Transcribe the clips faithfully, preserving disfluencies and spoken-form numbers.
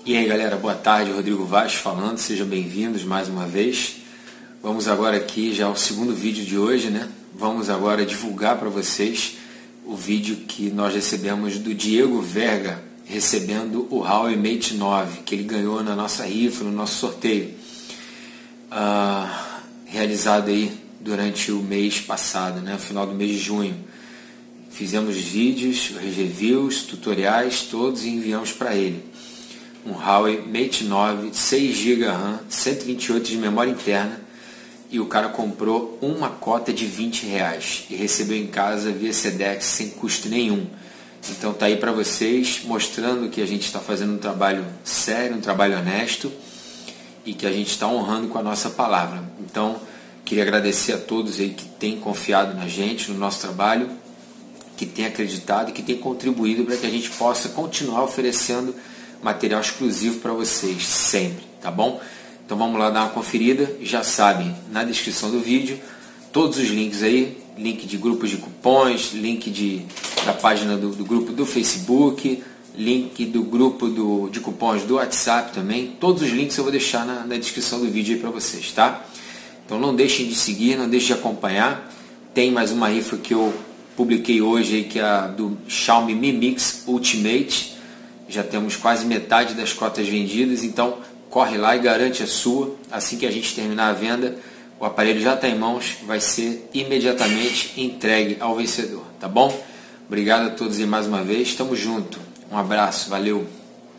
E aí galera, boa tarde, Rodrigo Vaz falando, sejam bem-vindos mais uma vez. Vamos agora aqui já ao segundo vídeo de hoje, né? Vamos agora divulgar para vocês o vídeo que nós recebemos do Diego Verga, recebendo o Huawei Mate nove, que ele ganhou na nossa rifa, no nosso sorteio, uh, realizado aí durante o mês passado, né? No final do mês de junho. Fizemos vídeos, reviews, tutoriais, todos e enviamos para ele. Um Huawei Mate nove, seis gigas RAM, cento e vinte e oito de memória interna, e o cara comprou uma cota de vinte reais e recebeu em casa via Sedex sem custo nenhum. Então tá aí para vocês, mostrando que a gente está fazendo um trabalho sério, um trabalho honesto e que a gente está honrando com a nossa palavra. Então queria agradecer a todos aí que têm confiado na gente, no nosso trabalho, que têm acreditado e que têm contribuído para que a gente possa continuar oferecendo material exclusivo para vocês, sempre, tá bom? Então vamos lá dar uma conferida. Já sabem, na descrição do vídeo, todos os links aí, link de grupos de cupons, link de, da página do, do grupo do Facebook, link do grupo do, de cupons do WhatsApp também. Todos os links eu vou deixar na, na descrição do vídeo aí para vocês, tá? Então não deixem de seguir, não deixem de acompanhar. Tem mais uma rifa que eu publiquei hoje aí, que é a do Xiaomi Mi Mix Ultimate. Já temos quase metade das cotas vendidas, então corre lá e garante a sua. Assim que a gente terminar a venda, o aparelho já está em mãos, vai ser imediatamente entregue ao vencedor, tá bom? Obrigado a todos e mais uma vez, estamos junto. Um abraço, valeu!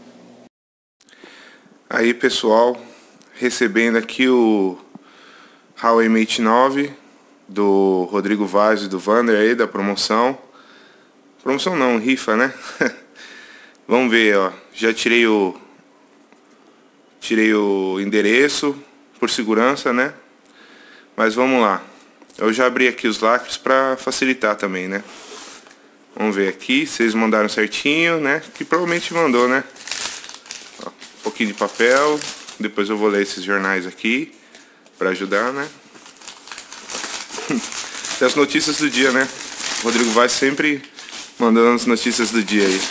Aí pessoal, recebendo aqui o Huawei Mate nove do Rodrigo Vaz e do Vander aí, da promoção. Promoção não, rifa, né? Vamos ver, ó. Já tirei o tirei o endereço por segurança, né? Mas vamos lá. Eu já abri aqui os lacres para facilitar também, né? Vamos ver aqui, vocês mandaram certinho, né? Que provavelmente mandou, né? Ó, um pouquinho de papel. Depois eu vou ler esses jornais aqui para ajudar, né? Tem as notícias do dia, né? O Rodrigo vai sempre mandando as notícias do dia aí.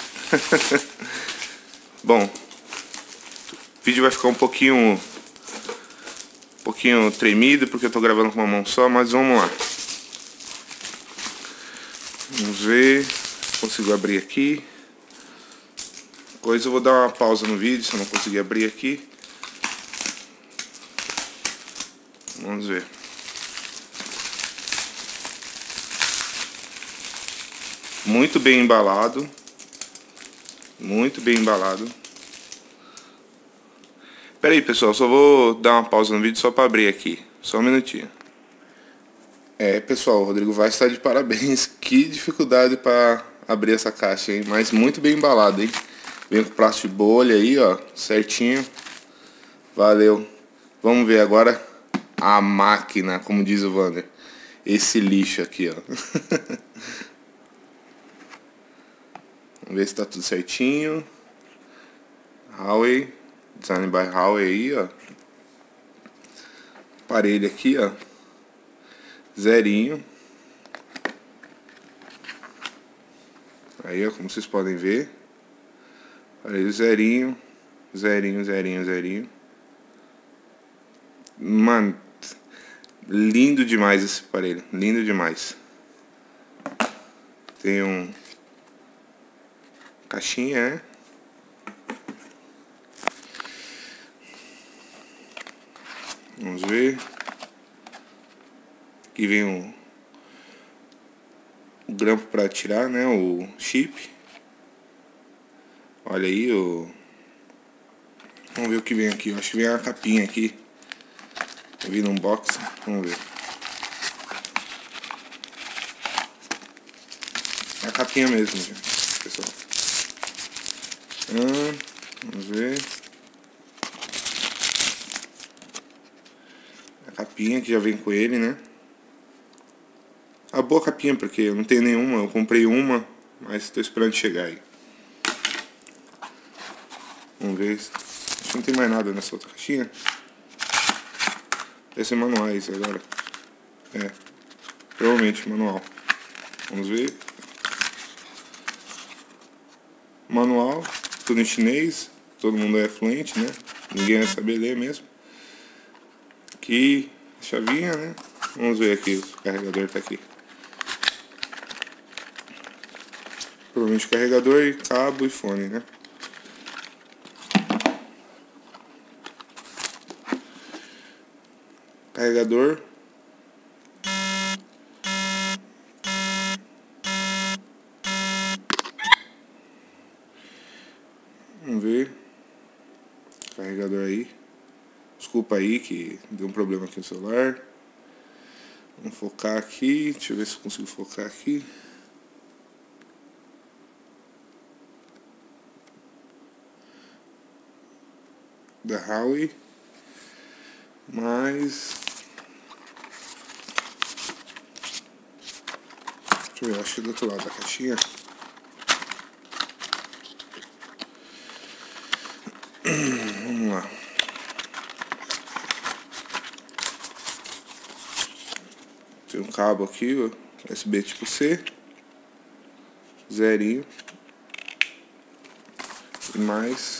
Bom, o vídeo vai ficar um pouquinho um pouquinho tremido porque eu tô gravando com uma mão só, mas vamos lá. Vamos ver, consigo abrir aqui. Depois eu vou dar uma pausa no vídeo se eu não conseguir abrir aqui. Vamos ver. Muito bem embalado. Muito bem embalado. Pera aí pessoal, só vou dar uma pausa no vídeo só para abrir aqui. Só um minutinho. É pessoal, o Rodrigo vai estar de parabéns. Que dificuldade para abrir essa caixa, hein? Mas muito bem embalado, hein? Vem com plástico de bolha aí, ó, certinho. Valeu. Vamos ver agora a máquina, como diz o Vander. Esse lixo aqui, ó. Vamos ver se tá tudo certinho. Huawei, Design by Huawei aí, ó. Aparelho aqui, ó. Zerinho. Aí, ó, como vocês podem ver. Aparelho zerinho. Zerinho, zerinho, zerinho. Mano, lindo demais esse aparelho. Lindo demais. Tem um... caixinha, né? Vamos ver. Aqui vem o, o grampo para tirar, né? O chip. Olha aí o. Vamos ver o que vem aqui. Eu acho que vem a capinha aqui. Eu vi no unboxing. Vamos ver. É a capinha mesmo, gente, pessoal. Hum, vamos ver. A capinha que já vem com ele, né? A boa capinha, porque eu não tenho nenhuma. Eu comprei uma, mas estou esperando chegar aí. Vamos ver. Acho que não tem mais nada nessa outra caixinha. Deve ser manuais agora. É. Provavelmente manual. Vamos ver. Manual. Tudo em chinês. todo mundo é fluente, né? Ninguém vai saber ler mesmo. Aqui, chavinha, né? Vamos ver aqui, o carregador tá aqui. Provavelmente carregador e cabo e fone, né? Carregador. Vamos ver. Carregador aí. Desculpa aí que deu um problema aqui no celular. Vamos focar aqui. Deixa eu ver se eu consigo focar aqui. Da Huawei. Mas... deixa eu ver, acho que do outro lado da caixinha. Vamos lá. Tem um cabo aqui, ó, U S B tipo C. Zerinho. E mais...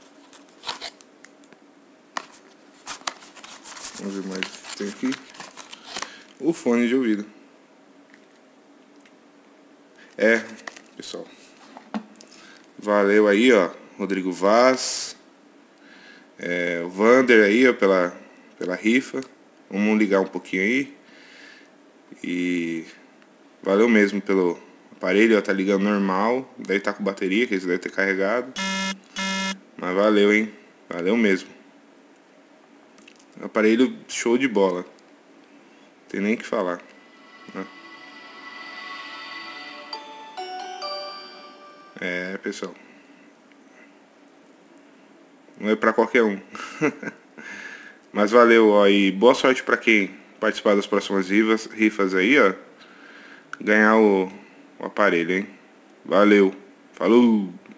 vamos ver mais o que tem aqui. O fone de ouvido. É, pessoal. Valeu aí, ó. Rodrigo Vaz. É, o Vander aí, ó, pela, pela rifa. Vamos ligar um pouquinho aí. E valeu mesmo pelo aparelho, ó, tá ligando normal. Deve estar com bateria, que eles devem ter carregado. Mas valeu, hein. Valeu mesmo. Aparelho show de bola. Não tem nem o que falar, né? É, pessoal. Não é pra qualquer um. Mas valeu, ó. E boa sorte pra quem participar das próximas rifas, rifas aí, ó. Ganhar o, o aparelho, hein? Valeu. Falou!